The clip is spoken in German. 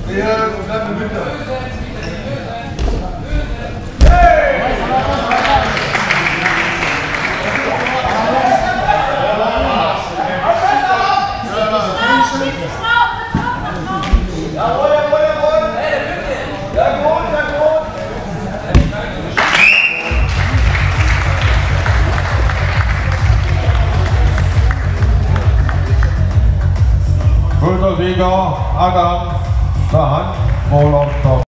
Ja, bleib in der Mitte. Jawohl, jawohl, jawohl! Ja gut, ja gut! Förderliga Adam, der Hand, Roland.